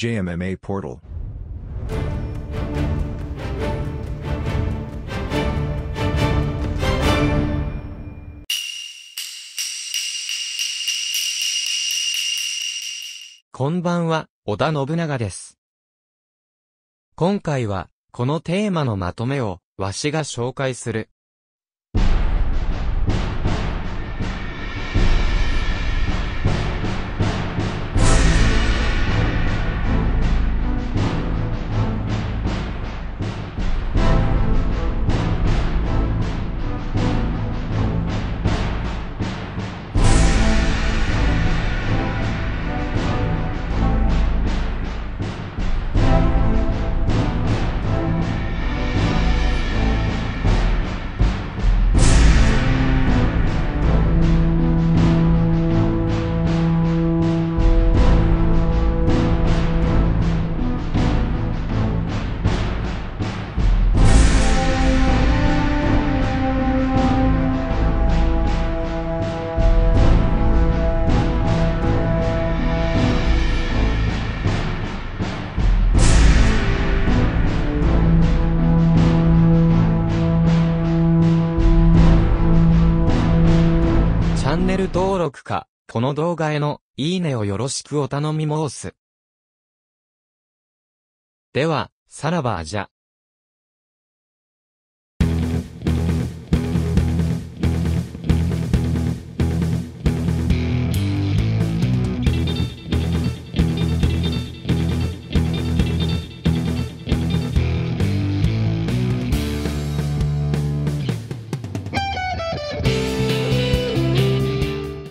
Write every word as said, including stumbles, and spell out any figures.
ジェイエムエムエー Portal。 こんばんは、織田信長です。今回は、このテーマのまとめを、わしが紹介する。チャンネル登録か、この動画へのいいねをよろしくお頼み申す。では、さらばじゃ。